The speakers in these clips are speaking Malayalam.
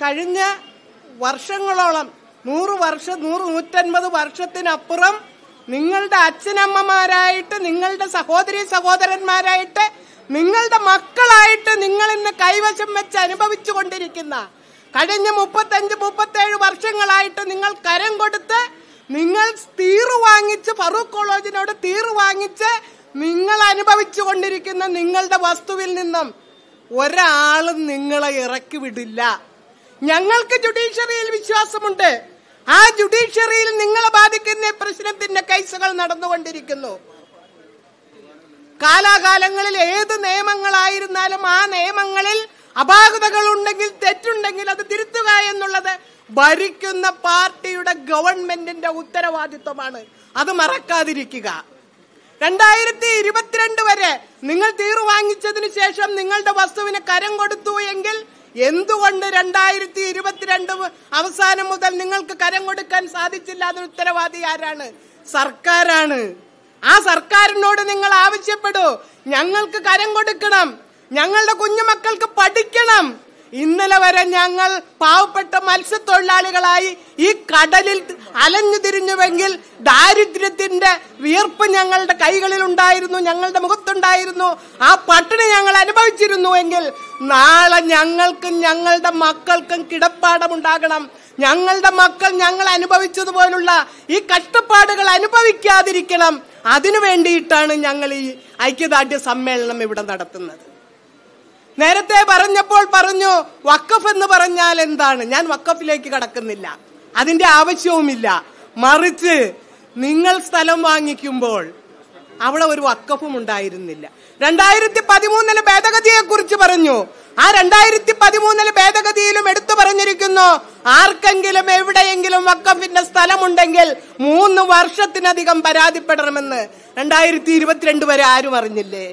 കഴിഞ്ഞ വർഷങ്ങളോളം 150 വർഷത്തിനപ്പുറം നിങ്ങളുടെ അച്ഛനമ്മമാരായിട്ട്, നിങ്ങളുടെ സഹോദരി സഹോദരന്മാരായിട്ട്, നിങ്ങളുടെ മക്കളായിട്ട് നിങ്ങൾ ഇന്ന് കൈവശം വെച്ച് അനുഭവിച്ചു കൊണ്ടിരിക്കുന്ന കഴിഞ്ഞ 35-37 വർഷങ്ങളായിട്ട് നിങ്ങൾ കരം കൊടുത്ത് നിങ്ങൾ തീറു വാങ്ങിച്ച് ഫറൂഖ് കോളേജിനോട് തീറു വാങ്ങിച്ച് നിങ്ങൾ അനുഭവിച്ചു കൊണ്ടിരിക്കുന്ന നിങ്ങളുടെ വസ്തുവിൽ നിന്നും ഒരാളും നിങ്ങളെ ഇറക്കി വിടില്ല. ഞങ്ങൾക്ക് ജുഡീഷ്യറിയിൽ വിശ്വാസമുണ്ട്. ആ ജുഡീഷ്യറിയിൽ നിങ്ങളെ ബാധിക്കുന്ന പ്രശ്നത്തിന്റെ കേസുകൾ നടന്നുകൊണ്ടിരിക്കുന്നു. കാലാകാലങ്ങളിൽ ഏത് നിയമങ്ങളായിരുന്നാലും ആ നിയമങ്ങളിൽ അപാകതകൾ ഉണ്ടെങ്കിൽ, തെറ്റുണ്ടെങ്കിൽ അത് തിരുത്തുക എന്നുള്ളത് ഭരിക്കുന്ന പാർട്ടിയുടെ ഗവൺമെന്റിന്റെ ഉത്തരവാദിത്വമാണ്. അത് മറക്കാതിരിക്കുക. 2022 വരെ നിങ്ങൾ തീറു വാങ്ങിച്ചതിന് ശേഷം നിങ്ങളുടെ വസ്തുവിന് കരം കൊടുത്തു എങ്കിൽ എന്തുകൊണ്ട് 2022 അവസാനം മുതൽ നിങ്ങൾക്ക് കരം കൊടുക്കാൻ സാധിച്ചില്ല? അതിന് ഉത്തരവാദി ആരാണ്? സർക്കാരാണ്. ആ സർക്കാരിനോട് നിങ്ങൾ ആവശ്യപ്പെടൂ, ഞങ്ങൾക്ക് കരം കൊടുക്കണം, ഞങ്ങളുടെ കുഞ്ഞുമക്കൾക്ക് പഠിക്കണം. ഇന്നലെ വരെ ഞങ്ങൾ പാവപ്പെട്ട മത്സ്യത്തൊഴിലാളികളായി ഈ കടലിൽ അലഞ്ഞു തിരിഞ്ഞുവെങ്കിൽ ദാരിദ്ര്യത്തിന്റെ വിയർപ്പ് ഞങ്ങളുടെ കൈകളിൽ ഉണ്ടായിരുന്നു, ഞങ്ങളുടെ മുഖത്തുണ്ടായിരുന്നു. ആ പട്ടിണി ഞങ്ങൾ അനുഭവിച്ചിരുന്നുവെങ്കിൽ നാളെ ഞങ്ങൾക്കും ഞങ്ങളുടെ മക്കൾക്കും കിടപ്പാടമുണ്ടാകണം. ഞങ്ങളുടെ മക്കൾ ഞങ്ങൾ അനുഭവിച്ചതുപോലുള്ള ഈ കഷ്ടപ്പാടുകൾ അനുഭവിക്കാതിരിക്കണം. അതിനു വേണ്ടിയിട്ടാണ് ഞങ്ങൾ ഈ ഐക്യദാർഢ്യ സമ്മേളനം ഇവിടെ നടത്തുന്നത്. നേരത്തെ പറഞ്ഞപ്പോൾ പറഞ്ഞു വഖഫ് എന്ന് പറഞ്ഞാൽ എന്താണ്? ഞാൻ വഖഫിലേക്ക് കടക്കുന്നില്ല, അതിന്റെ ആവശ്യവുമില്ല. മറിച്ച് നിങ്ങൾ സ്ഥലം വാങ്ങിക്കുമ്പോൾ അവിടെ ഒരു വഖഫും ഉണ്ടായിരുന്നില്ല. 2013 ഭേദഗതിയെ കുറിച്ച് പറഞ്ഞു. ആ 2013 ഭേദഗതിയിലും എടുത്തു പറഞ്ഞിരിക്കുന്നു, ആർക്കെങ്കിലും എവിടെയെങ്കിലും വഖഫിന്റെ സ്ഥലമുണ്ടെങ്കിൽ 3 വർഷത്തിനധികം പരാതിപ്പെടണമെന്ന്. 2022 വരെ ആരും അറിഞ്ഞില്ലേ?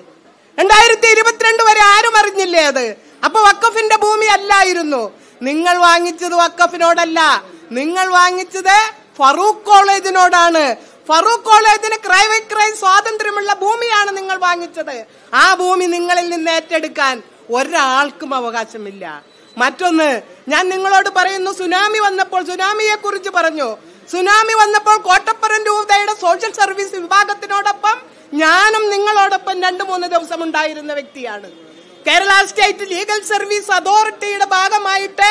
2022 വരെ ആരും അറിഞ്ഞില്ലേ അത്? അപ്പൊ വഖഫിന്റെ ഭൂമി അല്ലായിരുന്നു. നിങ്ങൾ വാങ്ങിച്ചത് വഖഫിനോടല്ല, നിങ്ങൾ വാങ്ങിച്ചത് ഫറൂഖ് കോളേജിനോടാണ്. ഫറൂഖ് കോളേജിന് ക്രയവിക്രയ സ്വാതന്ത്ര്യമുള്ള ഭൂമിയാണ് നിങ്ങൾ വാങ്ങിച്ചത്. ആ ഭൂമി നിങ്ങളിൽ നിന്ന് ഏറ്റെടുക്കാൻ ഒരാൾക്കും അവകാശമില്ല. മറ്റൊന്ന് ഞാൻ നിങ്ങളോട് പറയുന്നു, സുനാമി വന്നപ്പോൾ സുനാമിയെ കുറിച്ച് പറഞ്ഞു. സുനാമി വന്നപ്പോൾ കോട്ടപ്പുറം രൂപതയുടെ സോഷ്യൽ സർവീസ് വിഭാഗത്തിനോടൊപ്പം ഞാനും നിങ്ങളോടൊപ്പം 2-3 ദിവസം ഉണ്ടായിരുന്ന വ്യക്തിയാണ്. കേരള സ്റ്റേറ്റ് ലീഗൽ സർവീസ് അതോറിറ്റിയുടെ ഭാഗമായിട്ട്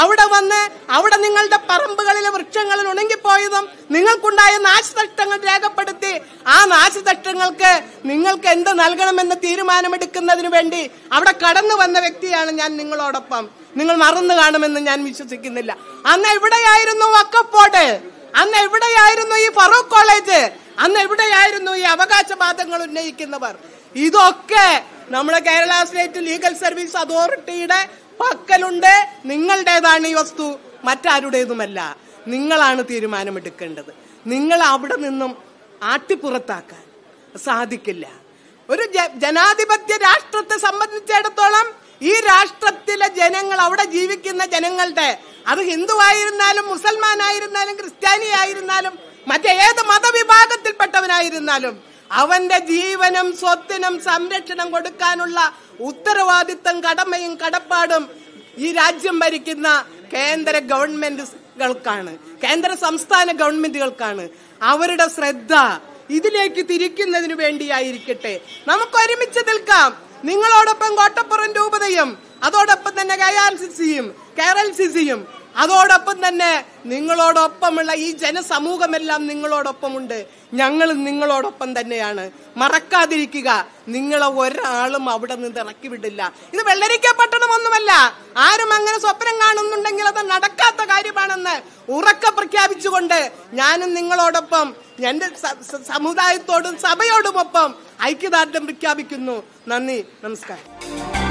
അവിടെ നിങ്ങളുടെ പറമ്പുകളിലെ വൃക്ഷങ്ങളിൽ ഉണങ്ങിപ്പോയതും നിങ്ങൾക്കുണ്ടായ നാശനഷ്ടങ്ങൾ രേഖപ്പെടുത്തി ആ നാശനഷ്ടങ്ങൾക്ക് നിങ്ങൾക്ക് എന്ത് നൽകണമെന്ന് തീരുമാനമെടുക്കുന്നതിന് വേണ്ടി അവിടെ കടന്നു വന്ന വ്യക്തിയാണ് ഞാൻ നിങ്ങളോടൊപ്പം. നിങ്ങൾ മറന്നു കാണുമെന്ന് ഞാൻ വിശ്വസിക്കുന്നില്ല. അന്ന് എവിടെയായിരുന്നു വഖഫ് ബോർഡ്? അന്ന് എവിടെയായിരുന്നു ഈ ഫറൂഖ് കോളേജ്? അന്ന് എവിടെയായിരുന്നു ഈ അവകാശവാദങ്ങൾ ഉന്നയിക്കുന്നവർ? ഇതൊക്കെ നമ്മുടെ കേരള സ്റ്റേറ്റ് ലീഗൽ സർവീസ് അതോറിറ്റിയുടെ പക്കലുണ്ട്. നിങ്ങളുടേതാണ് ഈ വസ്തു, മറ്റാരുടേതുമല്ല. നിങ്ങളാണ് തീരുമാനമെടുക്കേണ്ടത്. നിങ്ങൾ അവിടെ നിന്നും ആട്ടിപ്പുറത്താക്കാൻ സാധിക്കില്ല. ഒരു ജനാധിപത്യ രാഷ്ട്രത്തെ സംബന്ധിച്ചിടത്തോളം ഈ രാഷ്ട്രത്തിലെ ജനങ്ങൾ, അവിടെ ജീവിക്കുന്ന ജനങ്ങളുടെ, അത് ഹിന്ദുവായിരുന്നാലും മുസൽമാനായിരുന്നാലും ക്രിസ്ത്യാനിയായിരുന്നാലും മറ്റേത് മതവിഭാഗത്തിൽപ്പെട്ടവനായിരുന്നാലും അവന്റെ ജീവനും സ്വത്തിനും സംരക്ഷണം കൊടുക്കാനുള്ള ഉത്തരവാദിത്തം, കടമയും കടപ്പാടും ഈ രാജ്യം ഭരിക്കുന്ന കേന്ദ്ര ഗവൺമെന്റുകൾക്കാണ്, കേന്ദ്ര സംസ്ഥാന ഗവൺമെന്റുകൾക്കാണ്. അവരുടെ ശ്രദ്ധ ഇതിലേക്ക് തിരിക്കുന്നതിന് വേണ്ടിയായിരിക്കട്ടെ. നമുക്ക് ഒരുമിച്ച് നിൽക്കാം. നിങ്ങളോടൊപ്പം കോട്ടപ്പുറം രൂപതയും അതോടൊപ്പം തന്നെ KRCCയും KRLCCയും അതോടൊപ്പം തന്നെ നിങ്ങളോടൊപ്പമുള്ള ഈ ജനസമൂഹമെല്ലാം നിങ്ങളോടൊപ്പമുണ്ട്. ഞങ്ങളും നിങ്ങളോടൊപ്പം തന്നെയാണ്. മറക്കാതിരിക്കുക, നിങ്ങളെ ഒരാളും അവിടെ നിന്ന് ഇറക്കി വിടില്ല. ഇത് വെള്ളരിക്ക പട്ടണമൊന്നുമല്ല. ആരും അങ്ങനെ സ്വപ്നം കാണുന്നുണ്ടെങ്കിൽ അത് നടക്കാത്ത കാര്യമാണെന്ന് ഉറക്കെ പ്രഖ്യാപിച്ചുകൊണ്ട് ഞാനും നിങ്ങളോടൊപ്പം, എന്റെ സമുദായത്തോടും സഭയോടുമൊപ്പം ഐക്യദാർഢ്യം പ്രഖ്യാപിക്കുന്നു. നന്ദി, നമസ്കാരം.